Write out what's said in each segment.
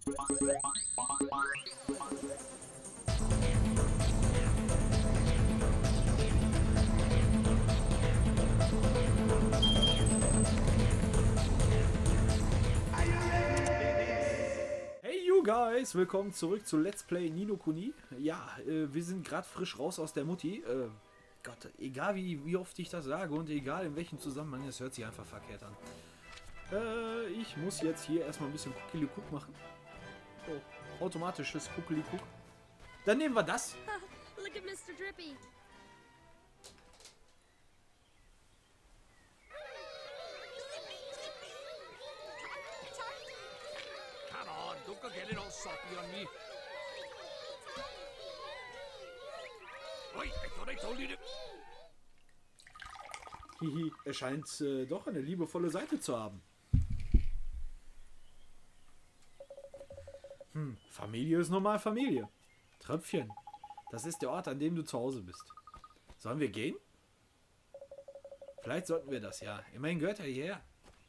Guys, willkommen zurück zu Let's Play Ni no Kuni. Ja, wir sind gerade frisch raus aus der Mutti. Gott, egal wie oft ich das sage und egal in welchem Zusammenhang, es hört sich einfach verkehrt an. Ich muss jetzt hier erstmal ein bisschen Kuckelikuk machen. Oh, automatisches Kuckelikuk. Dann nehmen wir das. Look at Mr. Drippy. Come on, don't go getting all soppy on me. Wait, I thought I told you to... Hihi, er scheint doch eine liebevolle Seite zu haben. Familie ist normal Familie. Tröpfchen, das ist der Ort, an dem du zu Hause bist. Sollen wir gehen? Vielleicht sollten wir das, ja. Immerhin gehört er hierher.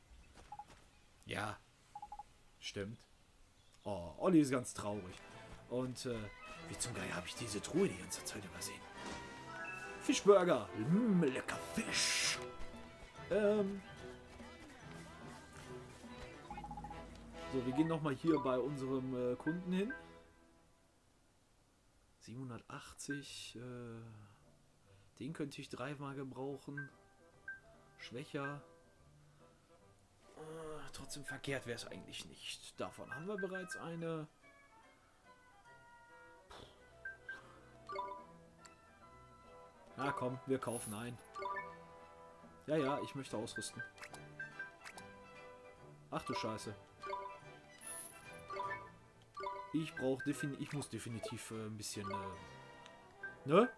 Ja, stimmt. Oh, Olli ist ganz traurig. Und, wie zum Geier habe ich diese Truhe die ganze Zeit übersehen. Fischburger. Lecker Fisch. So, wir gehen nochmal hier bei unserem Kunden hin. 780. Den könnte ich dreimal gebrauchen. Schwächer. Trotzdem verkehrt wäre es eigentlich nicht. Davon haben wir bereits eine. Na komm, wir kaufen ein. Ja, ich möchte ausrüsten. Ach du Scheiße. Ich muss definitiv ein bisschen... ne?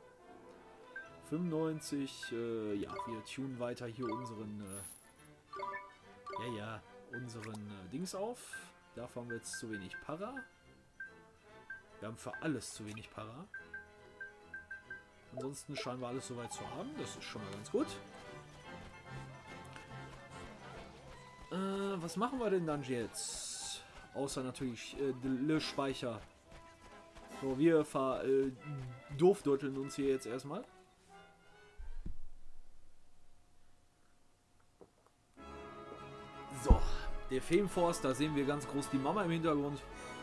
95, ja, wir tunen weiter hier unseren... unseren Dings auf. Dafür haben wir jetzt zu wenig Para. Wir haben für alles zu wenig Para. Ansonsten scheinen wir alles soweit zu haben. Das ist schon mal ganz gut. Was machen wir denn dann jetzt? Außer natürlich Le Speicher. So, wir doofdotteln uns hier jetzt erstmal. So, der Feenforst, da sehen wir ganz groß die Mama im Hintergrund.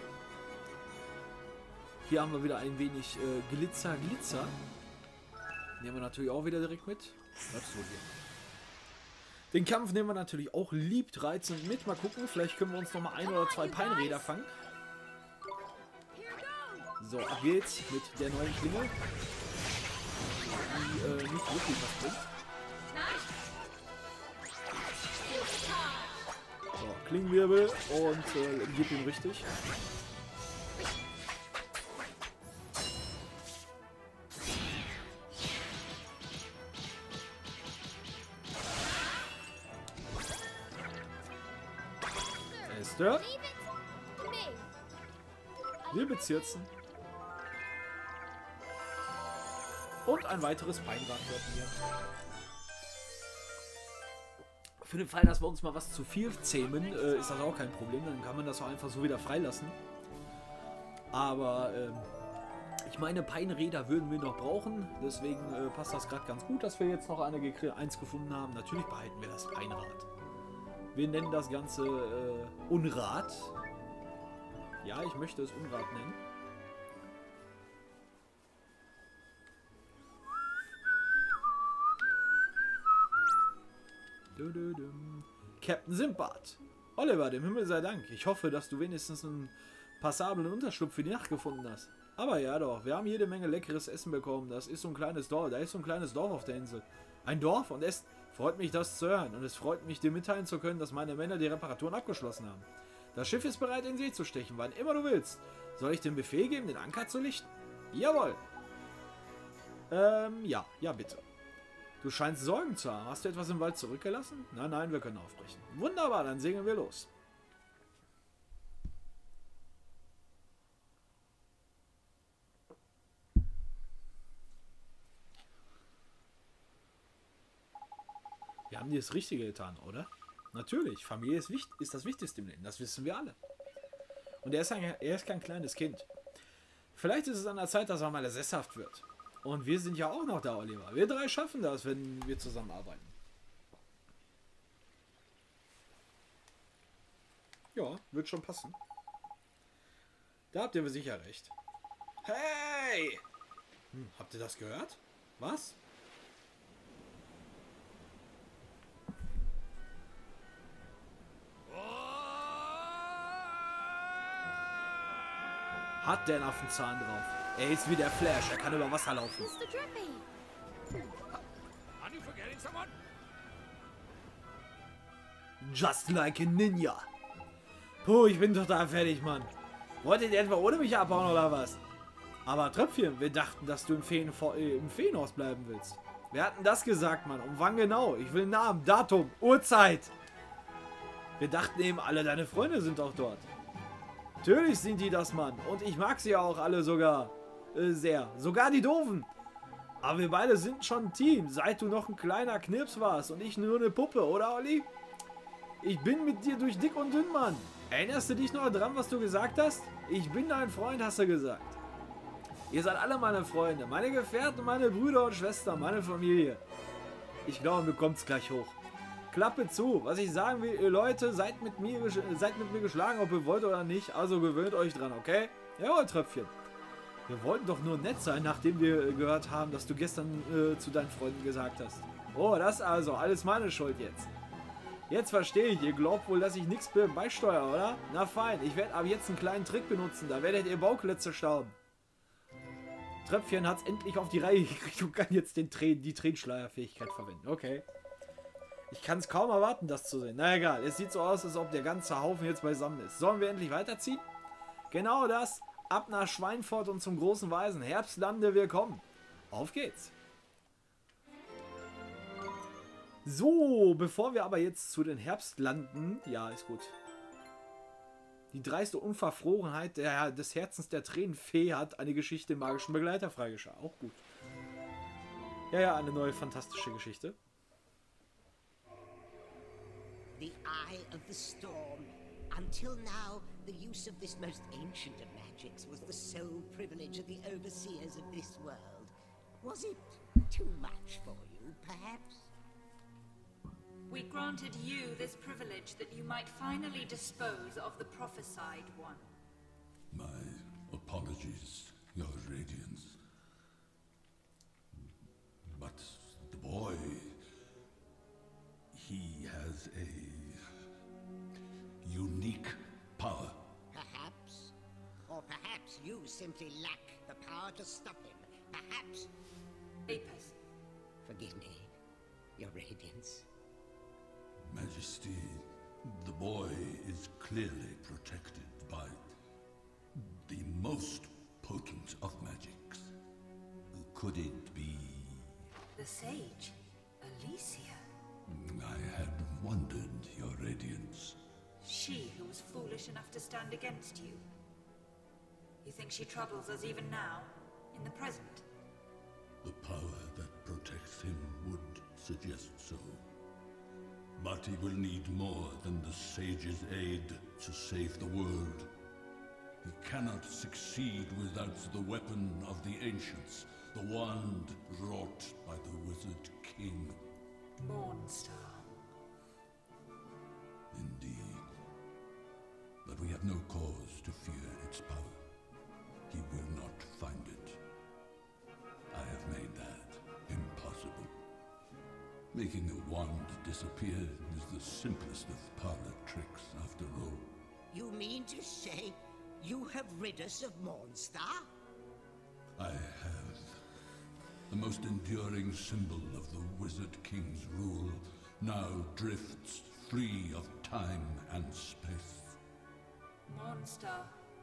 Hier haben wir wieder ein wenig Glitzer. Nehmen wir natürlich auch wieder direkt mit. Bleibst du hier. Den Kampf nehmen wir natürlich auch liebreizend mit. Mal gucken, vielleicht können wir uns noch mal ein oder zwei Peinräder fangen. So, ab geht's mit der neuen Klinge. Die nicht wirklich was bringt. So, Klingenwirbel und gib ihm richtig. Esther. Wir bezirzen. Und ein weiteres Peinrad wird hier. Für den Fall, dass wir uns mal was zu viel zähmen, ist das auch kein Problem. Dann kann man das auch einfach so wieder freilassen. Aber ich meine, Peinräder würden wir noch brauchen. Deswegen passt das gerade ganz gut, dass wir jetzt noch eins gefunden haben. Natürlich behalten wir das Peinrad. Wir nennen das Ganze Unrat. Ja, ich möchte es Unrat nennen. Captain Simbad. Oliver, dem Himmel sei Dank. Ich hoffe, dass du wenigstens einen passablen Unterschlupf für die Nacht gefunden hast. Aber ja doch, wir haben jede Menge leckeres Essen bekommen. Das ist so ein kleines Dorf. Da ist so ein kleines Dorf auf der Insel. Ein Dorf und es freut mich, das zu hören. Und es freut mich, dir mitteilen zu können, dass meine Männer die Reparaturen abgeschlossen haben. Das Schiff ist bereit, in See zu stechen, wann immer du willst. Soll ich den Befehl geben, den Anker zu lichten? Jawohl. Ja, bitte. Du scheinst Sorgen zu haben. Hast du etwas im Wald zurückgelassen? Nein, wir können aufbrechen. Wunderbar, dann segeln wir los. Wir haben dir das Richtige getan, oder? Natürlich, Familie ist das Wichtigste im Leben, das wissen wir alle. Und er ist kein kleines Kind. Vielleicht ist es an der Zeit, dass er mal sesshaft wird. Und wir sind ja auch noch da, Oliver. Wir drei schaffen das, wenn wir zusammenarbeiten. Ja, wird schon passen. Da habt ihr sicher recht. Hey! Habt ihr das gehört? Was? Hat der einen Affenzahn drauf. Er ist wie der Flash, er kann über Wasser laufen. Mr. Drippy! Are you forgetting someone? Just like a ninja. Puh, ich bin total fertig, Mann. Wolltet ihr etwa ohne mich abhauen oder was? Aber Tröpfchen, wir dachten, dass du im Feenhaus bleiben willst. Wir hatten das gesagt, Mann. Um wann genau? Ich will Namen, Datum, Uhrzeit. Wir dachten eben, alle deine Freunde sind auch dort. Natürlich sind die das, Mann. Und ich mag sie auch alle sogar sehr. Sogar die Doofen. Aber wir beide sind schon ein Team, seit du noch ein kleiner Knirps warst und ich nur eine Puppe, oder Olli? Ich bin mit dir durch dick und dünn, Mann. Erinnerst du dich noch dran, was du gesagt hast? Ich bin dein Freund, hast du gesagt. Ihr seid alle meine Freunde, meine Gefährten, meine Brüder und Schwestern, meine Familie. Ich glaube, mir kommt's gleich hoch. Klappe zu. Was ich sagen will, ihr Leute, seid mit mir geschlagen, ob ihr wollt oder nicht. Also gewöhnt euch dran, okay? Jawohl, Tröpfchen. Wir wollten doch nur nett sein, nachdem wir gehört haben, dass du gestern zu deinen Freunden gesagt hast. Oh, das also. Alles meine Schuld jetzt. Jetzt verstehe ich. Ihr glaubt wohl, dass ich nichts beisteuere, oder? Na fein. Ich werde aber jetzt einen kleinen Trick benutzen. Da werdet ihr Bauklötze staunen. Tröpfchen hat es endlich auf die Reihe gekriegt und kann jetzt die Tränenschleierfähigkeit verwenden. Okay. Ich kann es kaum erwarten, das zu sehen. Na egal, es sieht so aus, als ob der ganze Haufen jetzt beisammen ist. Sollen wir endlich weiterziehen? Genau das. Ab nach Schweinfurt und zum großen Weisen. Herbstlande willkommen. Auf geht's. So, bevor wir aber jetzt zu den Herbstlanden... Ja, ist gut. Die dreiste Unverfrorenheit des Herzens der Tränenfee hat eine Geschichte im magischen Begleiter freigeschaltet. Auch gut. Ja, eine neue fantastische Geschichte. The Eye of the Storm. Until now, the use of this most ancient of magics was the sole privilege of the overseers of this world. Was it too much for you, perhaps? We granted you this privilege that you might finally dispose of the prophesied one. My apologies, Your Radiance. But the boy... he has a... unique power. Perhaps. Or perhaps you simply lack the power to stop him. Perhaps. Apis. Forgive me, Your Radiance. Majesty, the boy is clearly protected by the most potent of magics. Could it be... The sage, Alicia. I had wondered, Your Radiance. She who was foolish enough to stand against you. You think she troubles us even now, in the present? The power that protects him would suggest so. But he will need more than the sage's aid to save the world. He cannot succeed without the weapon of the ancients, the wand wrought by the Wizard King. Mornstar. Indeed. But we have no cause to fear its power. He will not find it. I have made that impossible. Making a wand disappear is the simplest of parlor tricks, after all. You mean to say you have rid us of Mornstar? I have. The most enduring symbol of the Wizard King's rule now drifts free of time and space. Mornstar.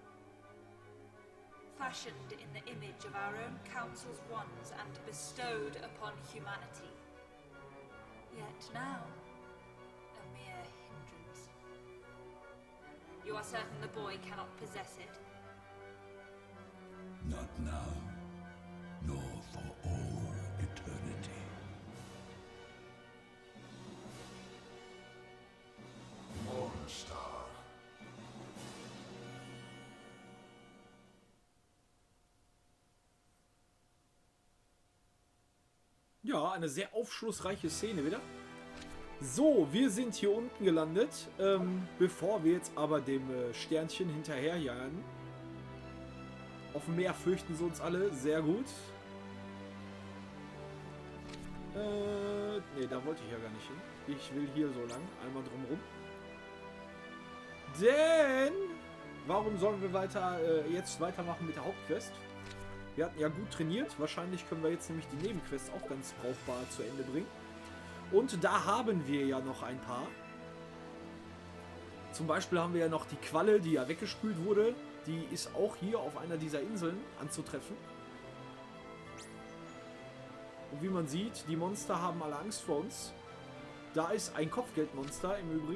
Fashioned in the image of our own council's wands and bestowed upon humanity. Yet now, a mere hindrance. You are certain the boy cannot possess it? Not now, nor for all eternity. Mornstar. Ja, eine sehr aufschlussreiche Szene wieder. So, wir sind hier unten gelandet. Bevor wir jetzt aber dem Sternchen hinterherjagen. Auf dem Meer fürchten sie uns alle. Sehr gut. Ne, da wollte ich ja gar nicht hin. Ich will hier so lang. Einmal drumherum. Denn... Warum sollen wir jetzt weitermachen mit der Hauptquest? Wir hatten ja gut trainiert. Wahrscheinlich können wir jetzt nämlich die Nebenquests auch ganz brauchbar zu Ende bringen. Und da haben wir ja noch ein paar. Zum Beispiel haben wir ja noch die Qualle, die ja weggespült wurde. Die ist auch hier auf einer dieser Inseln anzutreffen. Und wie man sieht, die Monster haben alle Angst vor uns. Da ist ein Kopfgeldmonster im Übrigen.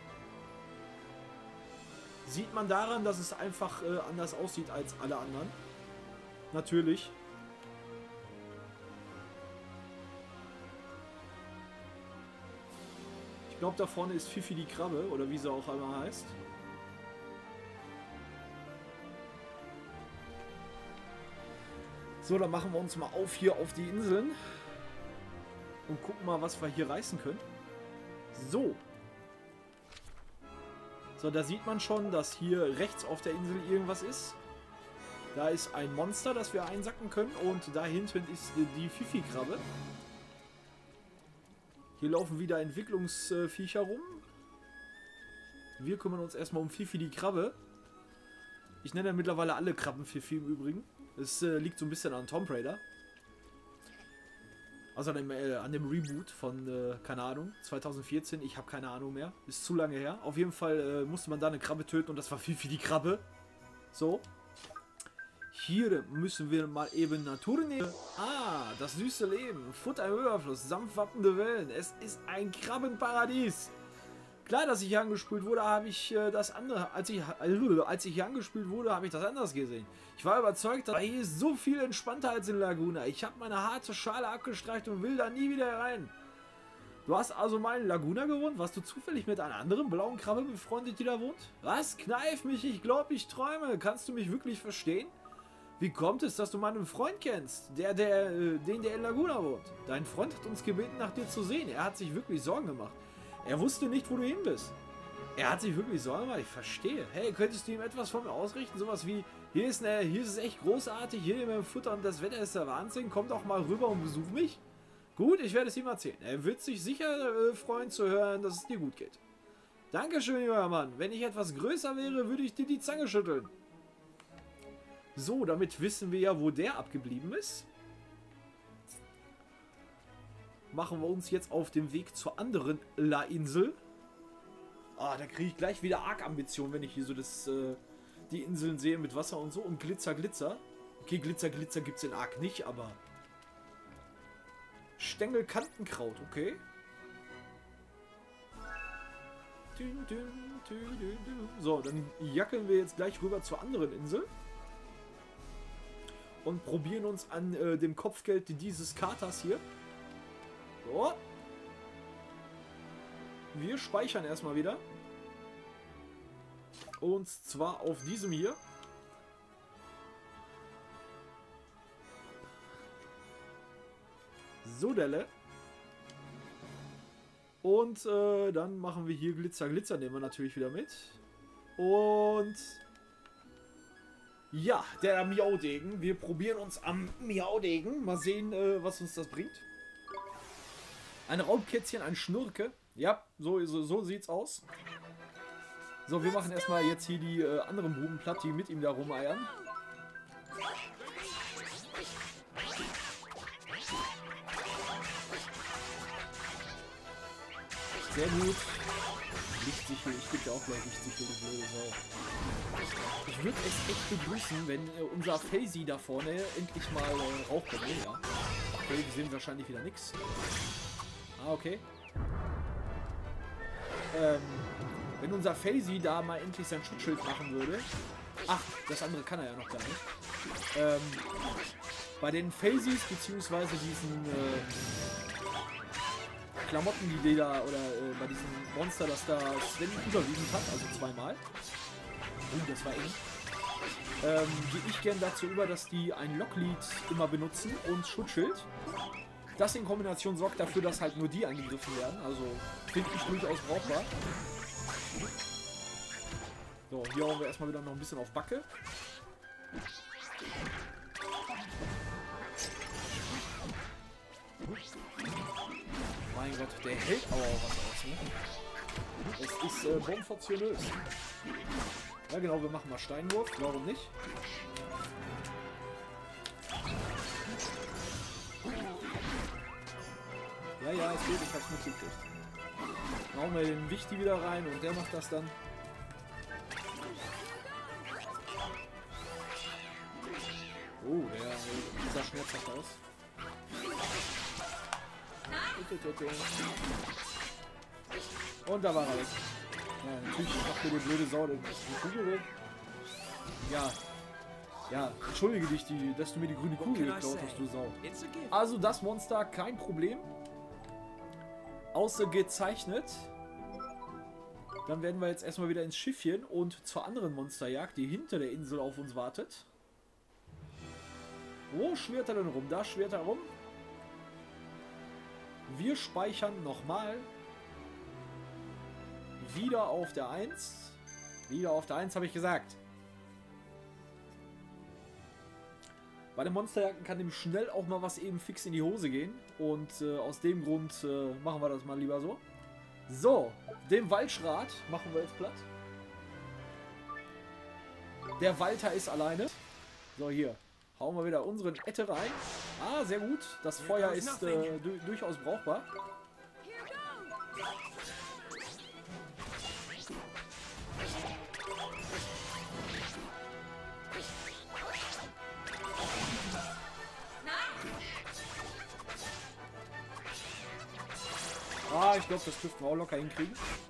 Sieht man daran, dass es einfach anders aussieht als alle anderen. Natürlich. Ich glaube, da vorne ist Fifi die Krabbe, oder wie sie auch einmal heißt. So, dann machen wir uns mal auf hier auf die Inseln. Und gucken mal, was wir hier reißen können. So. So, da sieht man schon, dass hier rechts auf der Insel irgendwas ist. Da ist ein Monster, das wir einsacken können. Und da hinten ist die Fifi-Krabbe. Hier laufen wieder Entwicklungsviecher rum. Wir kümmern uns erstmal um Fifi die Krabbe. Ich nenne ja mittlerweile alle Krabben Fifi im Übrigen. Es liegt so ein bisschen an Tomb Raider. Also an dem Reboot von, keine Ahnung, 2014. Ich habe keine Ahnung mehr. Ist zu lange her. Auf jeden Fall musste man da eine Krabbe töten und das war Fifi die Krabbe. So. Hier müssen wir mal eben Natur nehmen. Ah, das süße Leben. Futter im Überfluss, sanft wappende Wellen. Es ist ein Krabbenparadies. Klar, dass ich hier angespült wurde, habe ich das andere. Als ich hier angespült wurde, habe ich das anders gesehen. Ich war überzeugt, dass hier ist so viel entspannter als in Laguna. Ich habe meine harte Schale abgestreicht und will da nie wieder rein. Du hast also mal in Laguna gewohnt? Warst du zufällig mit einer anderen blauen Krabbe befreundet, die da wohnt? Was? Kneif mich, ich glaube, ich träume. Kannst du mich wirklich verstehen? Wie kommt es, dass du meinen Freund kennst, der in Laguna wohnt? Dein Freund hat uns gebeten, nach dir zu sehen. Er hat sich wirklich Sorgen gemacht. Er wusste nicht, wo du hin bist. Er hat sich wirklich Sorgen gemacht. Ich verstehe. Hey, könntest du ihm etwas von mir ausrichten? Sowas wie, hier ist es echt großartig, hier nehmen wir Futter und das Wetter ist der Wahnsinn. Komm doch mal rüber und besuch mich. Gut, ich werde es ihm erzählen. Er wird sich sicher freuen zu hören, dass es dir gut geht. Dankeschön, junger Mann. Wenn ich etwas größer wäre, würde ich dir die Zange schütteln. So, damit wissen wir ja, wo der abgeblieben ist. Machen wir uns jetzt auf den Weg zur anderen La-Insel. Ah, da kriege ich gleich wieder arg Ambition, wenn ich hier so die Inseln sehe mit Wasser und so. Und Glitzer, Glitzer. Okay, Glitzer, Glitzer gibt es in Ark nicht, aber... Stängelkantenkraut, okay. So, dann jackeln wir jetzt gleich rüber zur anderen Insel. Und probieren uns an dem Kopfgeld dieses Katers hier. So. Wir speichern erstmal wieder. Und zwar auf diesem hier. So, Delle. Und dann machen wir hier Glitzer, Glitzer. Nehmen wir natürlich wieder mit. Und... Ja, der Miaudegen. Wir probieren uns am Miaudegen. Mal sehen, was uns das bringt. Ein Raubkätzchen, ein Schnurke. Ja, so sieht's aus. So, wir machen erstmal jetzt hier die anderen Buben platt, die mit ihm da rumeiern. Sehr gut. Lichtsichel, ich gebe ja auch gleich Lichtsichel, du blöde Sau. Ich würde es echt begrüßen, wenn unser Faisy da vorne endlich mal Rauch bekommt, ja. Okay, wir sehen wahrscheinlich wieder nichts. Ah, okay. Wenn unser Faisy da mal endlich sein Schutzschild machen würde. Ach, das andere kann er ja noch gar nicht. Bei den Faisys, beziehungsweise diesen Klamotten, die da, oder bei diesem Monster, das da Sven überwiegend hat, also zweimal. Oh, das war eng. Gehe ich gern dazu über, dass die ein Locklied immer benutzen und Schutzschild. Das in Kombination sorgt dafür, dass halt nur die angegriffen werden. Also finde ich durchaus brauchbar. So, hier hauen wir erstmal wieder noch ein bisschen auf Backe. Mein Gott, der hält aber auch was aus, ne? Es ist bonfortionös. Ja genau, wir machen mal Steinwurf, warum nicht? Ja, ja, es geht, ich hab's mitgekriegt. Dann hauen wir den Wichti wieder rein und der macht das dann. Oh, der sah schmerzhaft aus. Und da war er weg. Ja, natürlich macht mir die blöde Sau die Kugel weg. Ja. Ja, entschuldige dich, dass du mir die grüne Kugel geklaut hast, du Sau. Also das Monster, kein Problem. Ausgezeichnet. Dann werden wir jetzt erstmal wieder ins Schiffchen und zur anderen Monsterjagd, die hinter der Insel auf uns wartet. Wo schwirrt er denn rum? Da schwirrt er rum. Wir speichern nochmal. Wieder auf der 1. Wieder auf der 1 habe ich gesagt. Bei den Monsterjagden kann dem schnell auch mal was eben fix in die Hose gehen. Und aus dem Grund machen wir das mal lieber so. So, den Waldschrat machen wir jetzt platt. Der Walter ist alleine. So, hier. Hauen wir wieder unseren Ette rein. Ah, sehr gut. Das Feuer ist durchaus brauchbar. Ah, ich glaube, das dürften wir auch locker hinkriegen.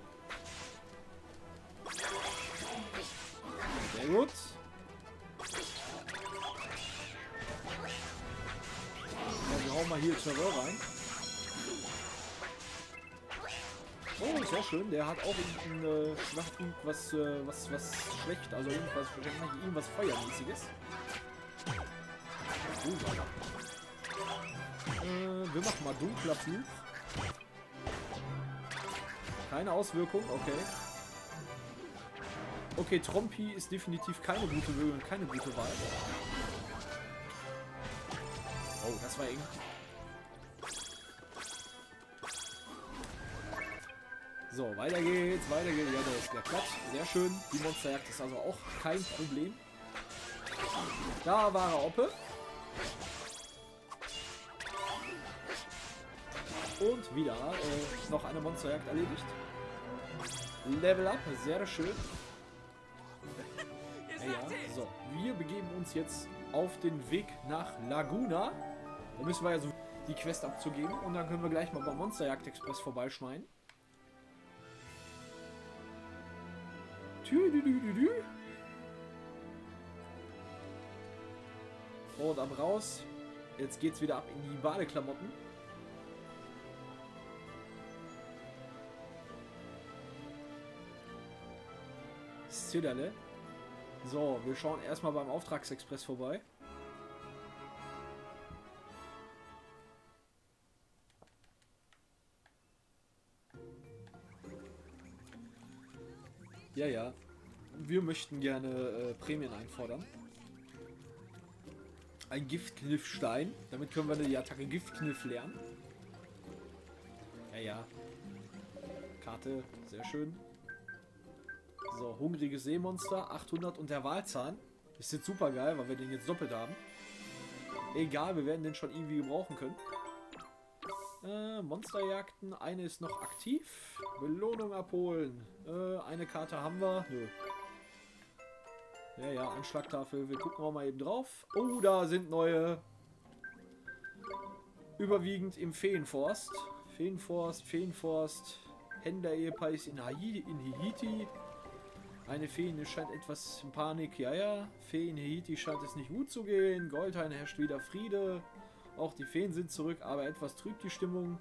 Sehr gut. Ja, wir hauen mal hier Terror rein. Oh, sehr schön. Der hat auch irgendwas schlecht. Also irgendwas Feuermäßiges. Wir machen mal dunkler Fluch. Keine Auswirkung, okay. Okay, Trompi ist definitiv keine gute Wahl. Oh, das war eng. So, weiter geht's, weiter geht's. Ja, der ist gleich platt. Sehr schön. Die Monsterjagd ist also auch kein Problem. Da war er Oppe. Und wieder noch eine Monsterjagd erledigt. Level up, sehr schön. Ja, so, wir begeben uns jetzt auf den Weg nach Laguna. Da müssen wir ja so die Quest abzugeben. Und dann können wir gleich mal beim Monsterjagd Express vorbeischneiden. Und am raus. Jetzt geht's wieder ab in die Badeklamotten. Zitterle. So, wir schauen erstmal beim Auftragsexpress vorbei. Ja, ja. Wir möchten gerne Prämien einfordern. Ein Giftkniffstein. Damit können wir die Attacke Giftkniff lernen. Ja, ja. Karte, sehr schön. So, hungriges Seemonster, 800 und der Walzahn. Ist jetzt super geil, weil wir den jetzt doppelt haben. Egal, wir werden den schon irgendwie gebrauchen können. Monsterjagden, eine ist noch aktiv. Belohnung abholen. Eine Karte haben wir. Nö. Ja, ja, Anschlagtafel. Wir gucken auch mal eben drauf. Oh, da sind neue. Überwiegend im Feenforst. Feenforst. Händler-Ehepaar ist in Hihiti. Eine Fee scheint etwas in Panik. Ja, ja. Fee in Hihiti scheint es nicht gut zu gehen. Goldhain herrscht wieder Friede. Auch die Feen sind zurück, aber etwas trübt die Stimmung.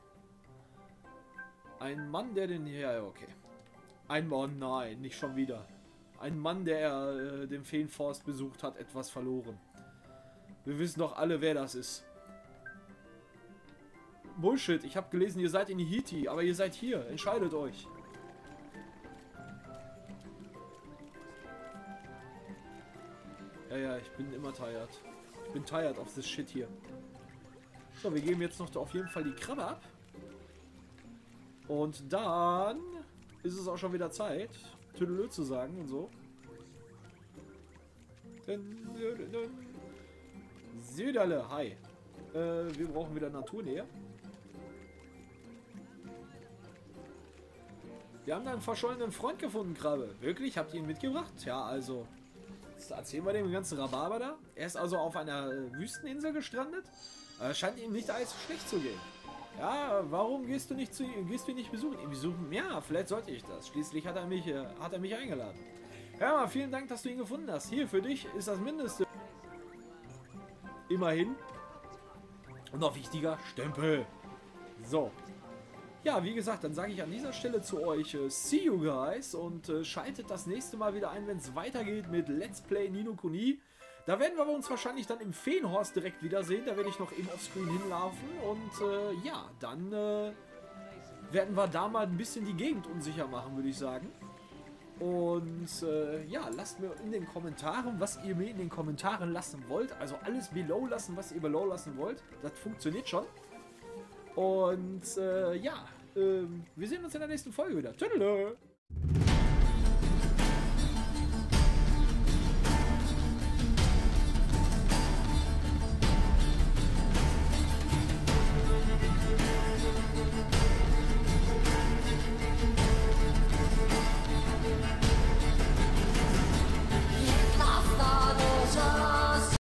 Ein Mann, der den... Ja, okay. Ein Mann, nein, nicht schon wieder. Ein Mann, der den Feenforst besucht hat, etwas verloren. Wir wissen doch alle, wer das ist. Bullshit. Ich habe gelesen, ihr seid in Hiti, aber ihr seid hier. Entscheidet euch. Ja, ich bin immer tired. Ich bin tired of this shit hier. So, wir geben jetzt noch auf jeden Fall die Krabbe ab. Und dann ist es auch schon wieder Zeit, Tüdelö zu sagen und so. Süderle, hi. Wir brauchen wieder Naturnähe. Wir haben da einen verschollenen Freund gefunden, Krabbe. Wirklich? Habt ihr ihn mitgebracht? Ja, also... Jetzt erzählen wir dem ganzen Rhabarber da. Er ist also auf einer Wüsteninsel gestrandet. Scheint ihm nicht allzu schlecht zu gehen. Ja, warum gehst du nicht besuchen? Ihn besuchen? Ja, vielleicht sollte ich das. Schließlich hat er mich eingeladen. Ja, mal vielen Dank, dass du ihn gefunden hast. Hier, für dich ist das Mindeste. Immerhin. Und noch wichtiger, Stempel. So. Ja, wie gesagt, dann sage ich an dieser Stelle zu euch, see you guys und schaltet das nächste Mal wieder ein, wenn es weitergeht mit Let's Play Ni no Kuni. Da werden wir uns wahrscheinlich dann im Feenhorst direkt wiedersehen. Da werde ich noch eben offscreen hinlaufen und ja, dann werden wir da mal ein bisschen die Gegend unsicher machen, würde ich sagen. Und ja, lasst mir in den Kommentaren, was ihr mir in den Kommentaren lassen wollt. Also alles below lassen, was ihr below lassen wollt. Das funktioniert schon. Und ja, wir sehen uns in der nächsten Folge wieder. Tschüss.